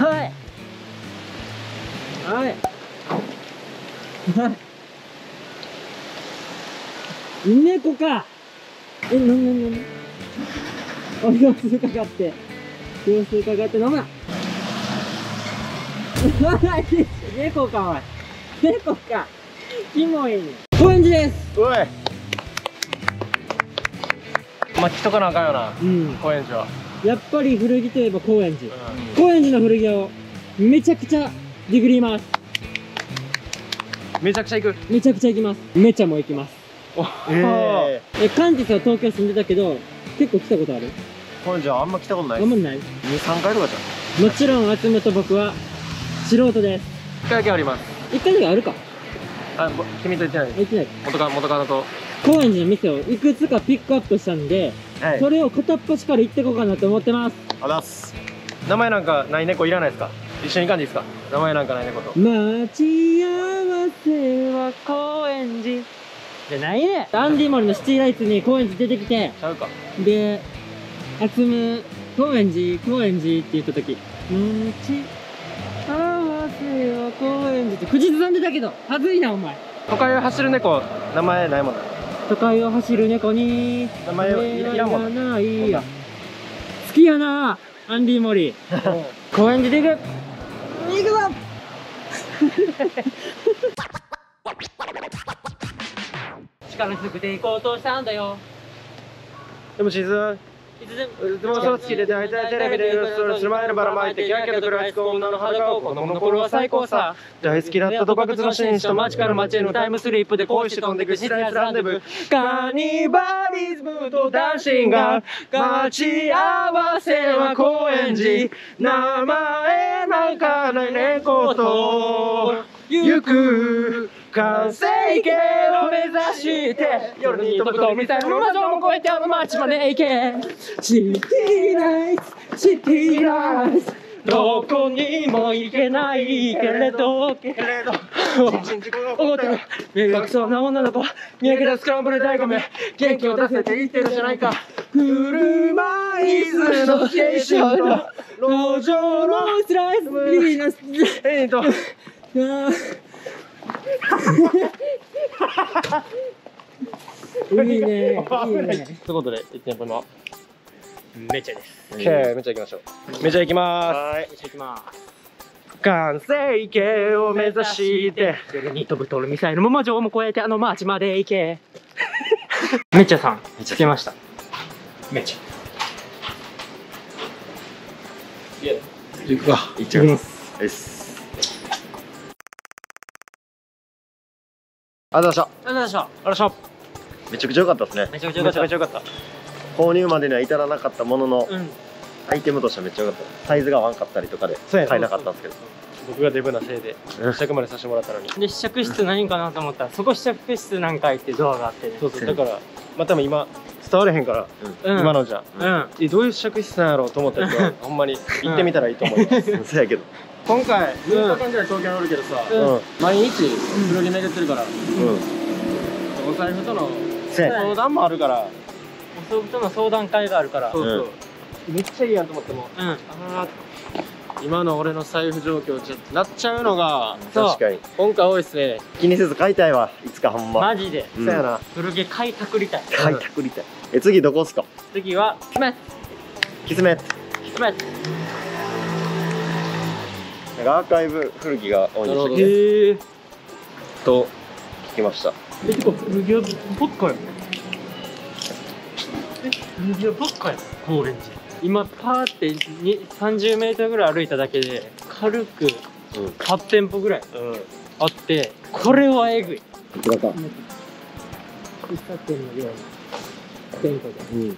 はいはい猫か。なんお様子伺って様子伺って飲むな。猫かおい、猫か、キモいね。高円寺です。 おい、まあ来とかなあかんよな。 うん、 高円寺はやっぱり古着といえば高円寺、高円寺の古着をめちゃくちゃディグります。 めちゃくちゃ行く。 めちゃくちゃ行きます。めちゃも行きます。カンティスは東京住んでたけど結構来たことある？ 高円寺はあんま来たことない。 あんまりない。 2、3回とかじゃん。 もちろん集めと僕は素人です。 1回だけあります。 1回だけあるか。 あ、君と言ってない。 言ってない。 元カノと高円寺の店をいくつかピックアップしたんで、はい、それを片っ端から行ってこうかなと思ってます。 あざっす。名前なんかない猫いらないですか？一緒に行かんでいいですか？名前なんかない猫と。 待ち合わせは高円寺じゃないね。アンディモリのシティライツに高円寺出てきて、 ちゃうか。で、 集む高円寺って言った時、待ち合わせは高円寺って口ずさんでたけど、はずいなお前。 都会を走る猫、名前ないもんな。 都会を走る猫に名前いらんもんな。 好きやなアンディモリ。高円寺で行くぞ。力ずくで行こうとしたんだよ。 でも静か。いつも嘘つきで大体テレビでそれする前のばらまいてキャーキャーと食らいつく女の裸を子供の頃は最高さ。大好きだった賭博の紳士と街から街へのタイムスリップで恋して飛んでくシライスランデブー。カニバリズムとダンシング待ち合わせは高円寺。名前なんかない猫と行く完成形を目指して夜に飛ぶとみたいな魔女も越えてあの街まで行け。シティナイツシティナイツどこにも行けないけれど怒ってる迷惑そうな女の子見上げたスクランブル大米元気を出せって言ってるじゃないか。車椅子の青春と路上のスライスビーナスいいね、いいね。ということで、1店舗のめちゃです。めちゃ行きましょう。めちゃ行きまーす。めちゃ行きまーす。完成形を目指して夜に飛ぶトルミサイルも魔女も越えてあの街まで行け。めちゃさん、着けました。めちゃ。行くか。行っちゃいます。ありがとうございました。ありがとうございました。めちゃくちゃ良かったですね。めちゃくちゃ良かった。購入までには至らなかったものの、アイテムとしてはめっちゃ良かった。サイズが合わんかったりとかで買えなかったんですけど、僕がデブなせいで試着までさせてもらったのに。で試着室何かなと思ったら、そこ試着室なんかいってドアがあって、そうそう。だからまあ多分今伝われへんから今のじゃどういう試着室なんやろうと思った人はほんまに行ってみたらいいと思います。そうやけど。今回6日間ぐらい東京におるけどさ、毎日古着巡ってるから、お財布との相談もあるから、お財布との相談会があるから、めっちゃいいやんと思っても、今の俺の財布状況ちょっとなっちゃうのが確かに今回多いっすね。気にせず買いたいわ、いつかほんまマジで。そうやな、古着買いたくりたい。買いたくりたい。次どこっすか？次はキスメット。キスメット。キスメット。なんかアーカイブ古着が多いんでしたっけと聞きました。てか古着屋ばっかや。古着屋ばっかや。高円寺今パーって30メートルぐらい歩いただけで軽く8店舗ぐらいあって、これはえぐい。こちらか喫茶店のような店舗で。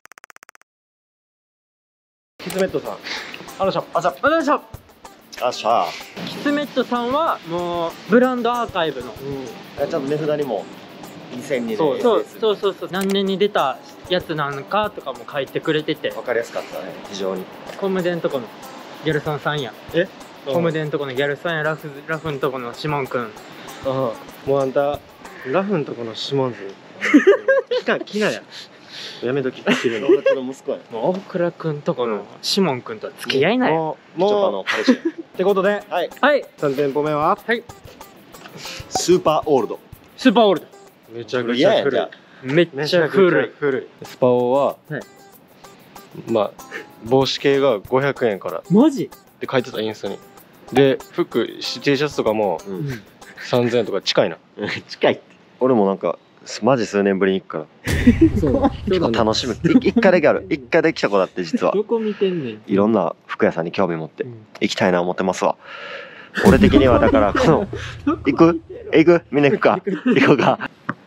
キスメットさん、あらしゃ、あざ、あらしゃ。あしゃー。キスメットさんはもうブランドアーカイブの、ちゃんと値札にも2002年、そう何年に出たやつなんかとかも書いてくれてて分かりやすかったね、非常に。コムデンとこのギャルソンさんや、コムデンとこのギャルソンやラフんとこのシモンくん。もうあんたラフんとこのシモンズ来なや。 やめとき。友達の息子や。 もう大倉くんとこのシモンくんとは付き合いない。 もう彼氏。 ってことで、 はい。 はい。 3店舗目はスーパーオールド。 スーパーオールド。 めちゃくちゃ古い。 めっちゃ古い。 スパオは、 はい、 まあ帽子系が500円からマジって書いてたインスタに。で服 T シャツとかも3000円とか近いな。 近いって。俺もなんかマジ数年ぶりに行くからそう結構楽しむ。一回だけある。一回で来た子だって実はどこ見てんねん。 いろんな服屋さんに興味持って行きたいな思ってますわ。俺的にはだからこの行くみんな行くか行こうか。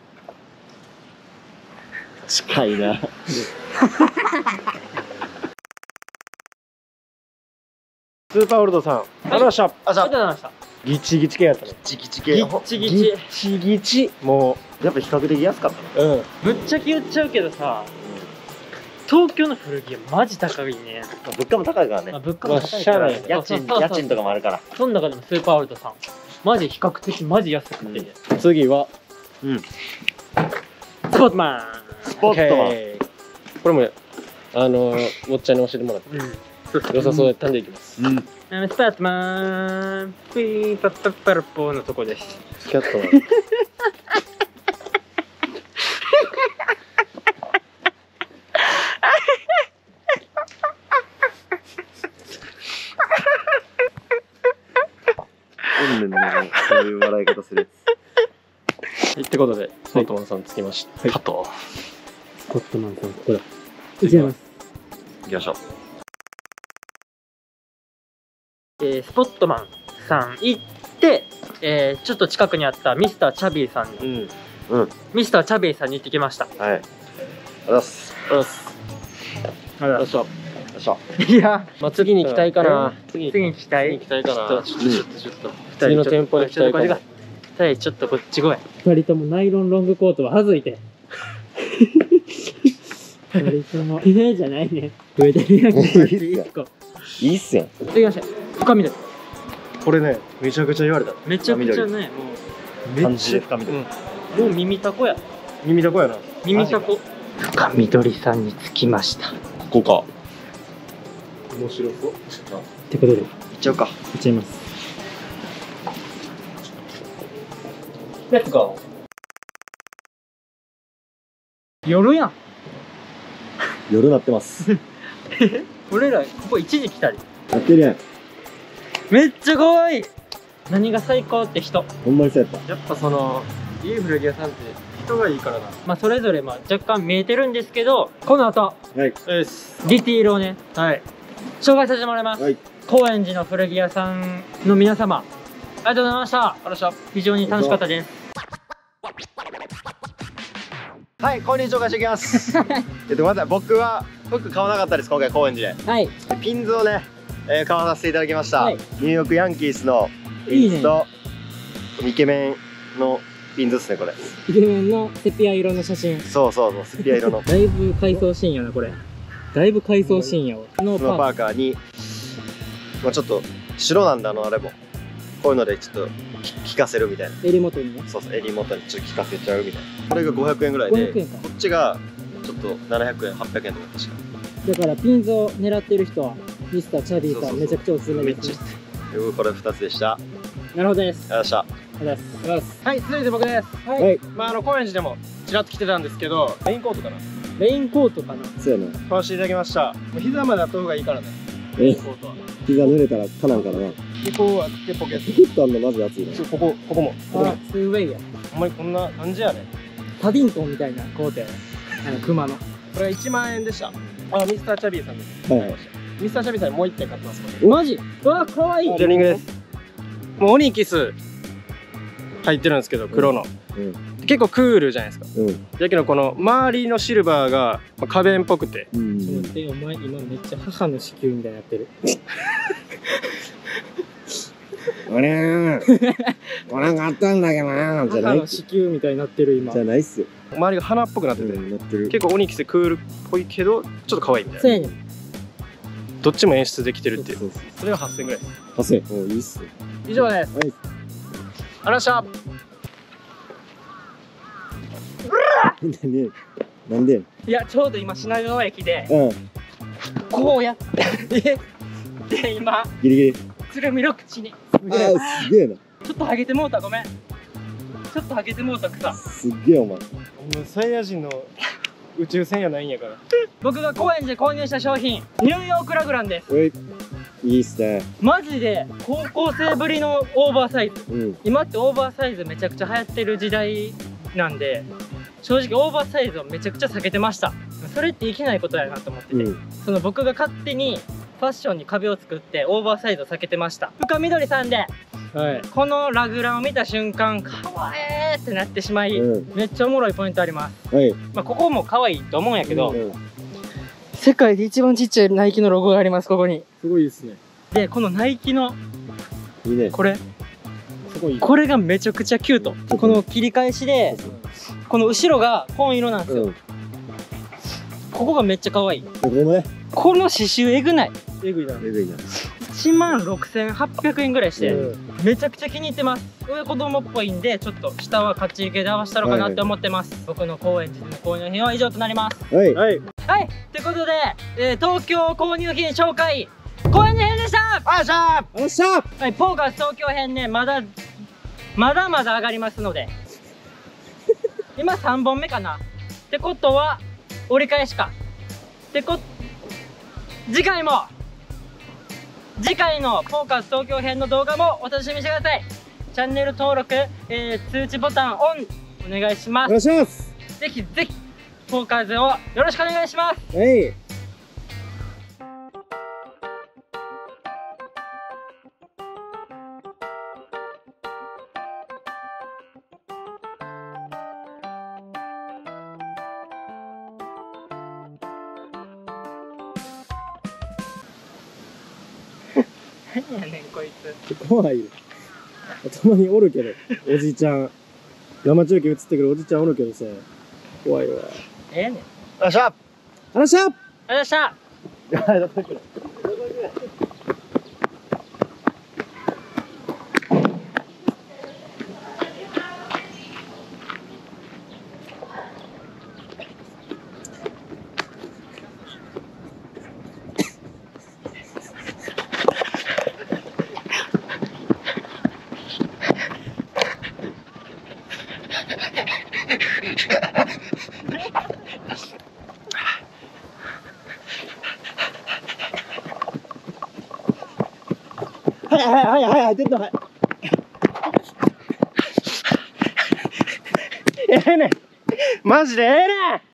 近いな。 スーパーオールドさん、ありがとうございました。 ありがとうございました。 ギチギチ系やったね。 ギチギチ系。 ギッチギチ。 チギチ。もやっぱ比較的安かったう、 ぶっちゃけ言っちゃうけどさ、東京の古着屋マジ高いね。 物価も高いからね。 物価も高いから。 家賃とかもあるから。 その中でもスーパーオールドさん、マジ比較的マジ安くて。 次は、 スポットマン。 スポットマン。 これももっちゃんに教えてもらって良さそうやったんでいきます。 スポットマンピーパッパッパラポーのとこです。 キャットマン。 そういう笑い方するやってことで、スポットマンさんつきました。 スポットマンさん、ここだ。いきます。 行きましょう。 スポットマンさん行って、ちょっと近くにあったミスターチャビーさんに、ミスターチャビーさんに行ってきました。 はい。ありがとうございます。 ありがとうございます。いや、 まあ次に行きたいかな。 次に行きたいかな。ちょっと次の店舗に行きたいかな。 2人ちょっとこっち来い。2人ともナイロンロングコートは外いて。2人ともじゃないね。上で見上げて1個。 いいっすやん。 行きましょう。深緑。 これね、めちゃくちゃ言われた。 めちゃくちゃね、もう漢字で深緑。 もう耳たこや。 耳たこやな。 耳たこ。深緑さんに着きました。 ここか。 面白そう。 ってことで行っちゃうか。 行っちゃいます。レッツゴー。夜やん。 夜なってます。 俺らここ1時来たり。 やってるやん。 めっちゃ可愛い。何が最高って人。 ほんまにそうやった。 やっぱそのいい古着屋さんって人がいいからな。 まあそれぞれ若干見えてるんですけど、この後はい。 ディティールをね、紹介させてもらいます。 はい。 高円寺の古着屋さんの皆様、ありがとうございました。非常に楽しかったです。 はい、こんにちは、紹介していきます。まず僕は服買わなかったです、今回高円寺で。 はい。 ピンズをね、買わさせていただきました。 はい、 ニューヨークヤンキースのピンズとイケメンのピンズですね、これ。 イケメンのセピア色の写真。 そうセピア色の。 だいぶ回想シーンやな、これ。だいぶ回想シーンやわ。 のパーカーに、まあちょっと白なんだあれも。こういうのでちょっと効かせるみたいな。 襟元にね。 そう襟元にちょっと効かせちゃうみたいな。これが500円ぐらいで、こっちがちょっと700円、800円とか確か。だからピンズを狙ってる人はミスターチャビーさんめちゃくちゃおすすめですね。 これ2つでした。 なるほどです。 ありがとうございました。 ありがとうございます。 はい、続いて僕です。はい。まあ高円寺でもちらっと来てたんですけど、レインコートかな。 レインコートかな。 そうやな。 買わせていただきました。膝まであった方がいいからね。レインコートは。 膝濡れたらかなんかな。 でこうあってポケット。 ポケットあんのマジ熱いね。 ここも。 あ、ツーウェイや。 お前こんな感じやね。 パディントンみたいなコートやね。熊の。 これが1万円でした。あ、ミスターチャビーさんです。はい。ミスターチャビーさんにもう1点買ってます。 マジ？うわ、可愛い。 ジョニングです。もうオニキス入ってるんですけど、黒の。結構クールじゃないですか。だけどこの周りのシルバーが花弁っぽくて。 ちょっと待って、お前今めっちゃ母の子宮みたいになってる。 俺があったんだけどな。 母の子宮みたいになってる今。 じゃないっすよ。 周りが花っぽくなってて、結構オニキスクールっぽいけどちょっと可愛いみたいな。 そうやねん。 どっちも演出できてるっていう。それが8000円ぐらいです。 8000円。いいっす。 以上です。はい。あらっしゃ。 なんで？ いや、ちょうど今品川駅でこうやってで今ギリギリ。 鶴見の口にすげえな。 ちょっとハゲてもうた、ごめん。ちょっとハゲてもうた草。 すっげえお前。 サイヤ人の宇宙船やないんやから。 僕が高円寺で購入した商品、ニューヨークラグランです。 いいっすね。 マジで高校生ぶりのオーバーサイズ。今ってオーバーサイズめちゃくちゃ流行ってる時代なんで、正直オーバーサイズをめちゃくちゃ避けてました。それっていけないことやなと思ってて、その僕が勝手にファッションに壁を作ってオーバーサイズを避けてました。深緑さんで、このラグランを見た瞬間、かわいいってなってしまい、めっちゃおもろいポイントあります。まあここも可愛いと思うんやけど、世界で一番ちっちゃいナイキのロゴがあります。ここにすごいですね。 で、このナイキのこれ、 すごい。 これがめちゃくちゃキュート。この切り返しでこの後ろが紺色なんですよ。ここがめっちゃ可愛い。この刺繍えぐない？ えぐいな。 16,800 円ぐらいして、めちゃくちゃ気に入ってます。上子供っぽいんで、ちょっと下はカッチリ系で合わせたのかなって思ってます。僕の高円寺での購入品は以上となります。はい、ということで、東京購入品紹介高円寺編でした。 よっしゃー、よっしゃー。 はい、ポーカーズ東京編ね、まだまだ上がりますので今3本目かなってことは折り返しかって次回のポーカーズ東京編の動画もお楽しみにしてください。チャンネル登録、通知ボタンオンお願いします。 お願いします。 ぜひぜひポーカーズをよろしくお願いします。何やねんこいつ。 怖いよ。たまにおるけど、おじちゃん。生中継映ってくるおじちゃんおるけどさ、怖いわ。 ええねん。 よっしゃ。 あらっしゃ。 ありがとうございました。 はい出てはい。 ええねん。マジでええねん。